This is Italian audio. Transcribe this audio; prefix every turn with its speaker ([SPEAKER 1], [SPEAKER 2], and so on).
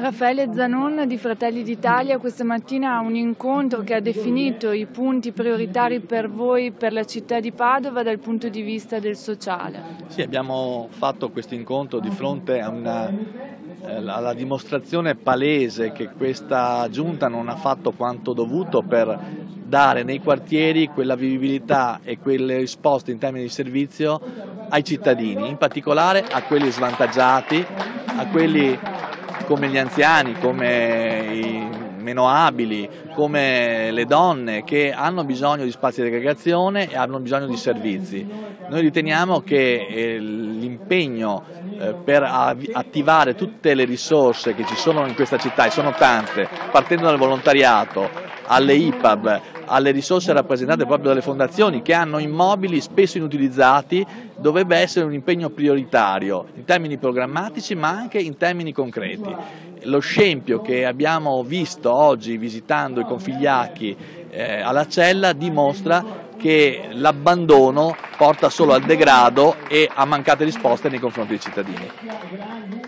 [SPEAKER 1] Raffaele Zanon di Fratelli d'Italia questa mattina ha un incontro che ha definito i punti prioritari per voi, per la città di Padova dal punto di vista del sociale.
[SPEAKER 2] Sì, abbiamo fatto questo incontro di fronte a alla dimostrazione palese che questa giunta non ha fatto quanto dovuto per dare nei quartieri quella vivibilità e quelle risposte in termini di servizio ai cittadini, in particolare a quelli svantaggiati, a quelli come gli anziani, come i meno abili, come le donne che hanno bisogno di spazi di aggregazione e hanno bisogno di servizi. Noi riteniamo che l'impegno per attivare tutte le risorse che ci sono in questa città, e sono tante, partendo dal volontariato, alle IPAB, alle risorse rappresentate proprio dalle fondazioni che hanno immobili spesso inutilizzati, dovrebbe essere un impegno prioritario in termini programmatici ma anche in termini concreti. Lo scempio che abbiamo visto oggi visitando i Configliacchi alla Cella dimostra che l'abbandono porta solo al degrado e a mancate risposte nei confronti dei cittadini.